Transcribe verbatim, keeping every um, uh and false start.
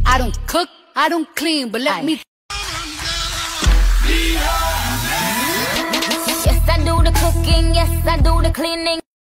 I don't cook, I don't clean, but let Aye. me. Yes, I do the cooking, yes, I do the cleaning.